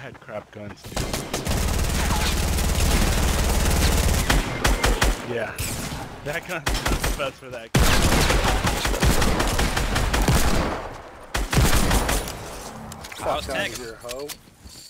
had crap guns too. Yeah, that gun's not the best for that gun. Fuck out of here, hoe.